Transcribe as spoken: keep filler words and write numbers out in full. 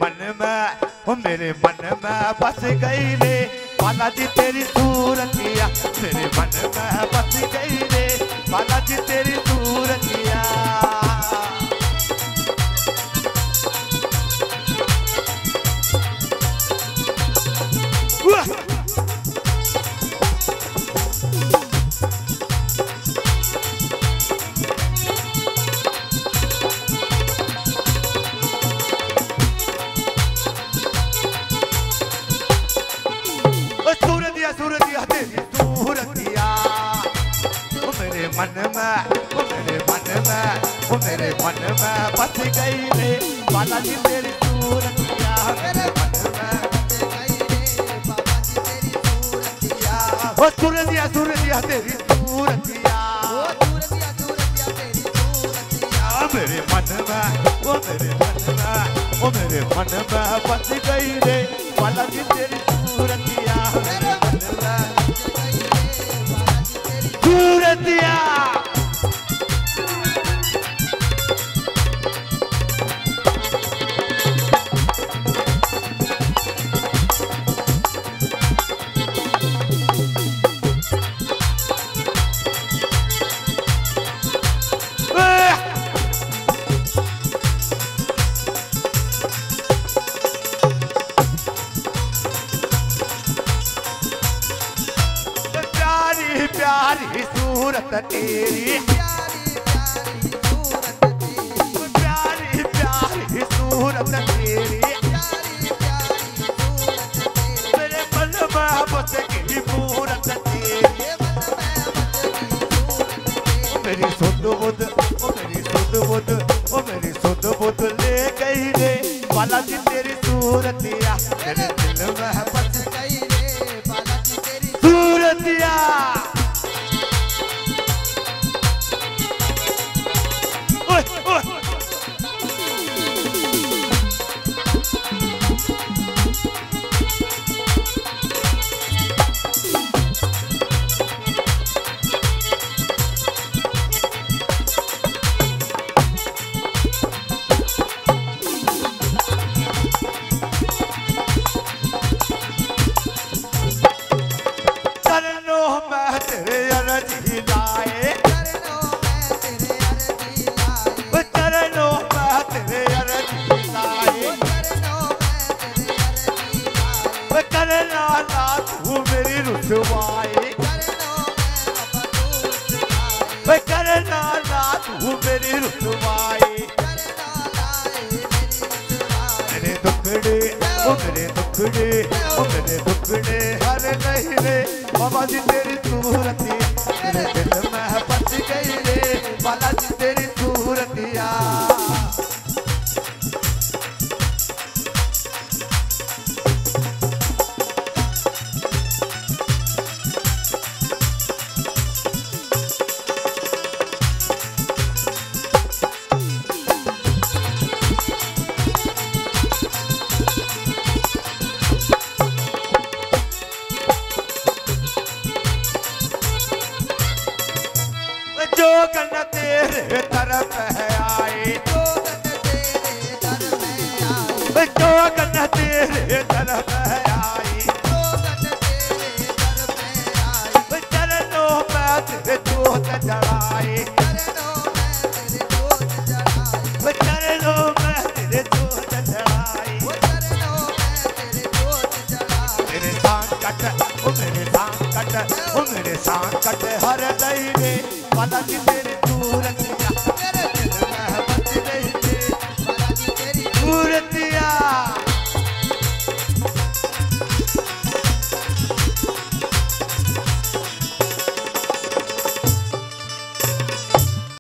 मन में, ओ मेरे मन में बस गई रे बालाजी तेरी सूरतिया, मेरे मन में बस गई रे बालाजी तेरी सूरतिया। सूरतिया तेरी सूरतिया, ओ मेरे मन में, ओ मेरे मन में, ओ मेरे मन में बस गई रे बालाजी तेरी सूरतिया, मेरे मन में बस गई रे बालाजी तेरी सूरतिया। ओ सूरतिया सूरतिया तेरी सूरतिया, ओ सूरतिया सूरतिया तेरी सूरतिया, मेरे मन में, ओ मेरे मन में, ओ मेरे मन में बस गई रे बालाजी तेरी सूरतिया, मेरे सूरतिया। प्यारी सूरत तेरी, प्यारी प्यारी सूरत तेरी, प्यारी प्यारी सूरत तेरी, प्यारी प्यारी सूरत तेरी, मेरे मन में बस गई मूरत तेरी, मेरी सुध बुध, ओ मेरी सुध बुध, ओ मेरी सुध बुध ले गई रे बालाजी तेरी सूरतिया, मेरे दिल में बस गई रे बालाजी तेरी सूरतिया। मेरे दुखड़े, ओ मेरे दुखड़े, ओ मेरे दुखड़े हर नहीं रे बालाजी तेरी सूरतिया, मेरे दिल में बस गई रे बालाजी तेरी सूरतिया। जो गन तेरे तरफ है आए, जो गन तेरे तरफ है आए, जो गन तेरे तरफ है आए, जो गन तेरे तरफ है आए, चरणों में तेरे जोत जलाए, चरणों में तेरे जोत जलाए, चरणों में तेरे जोत जलाए, चरणों में तेरे जोत जलाए। मेरे संकट, ओ मेरे संकट, ओ मेरे संकट हर गई रे बालाजी तेरी सूरतिया, मेरे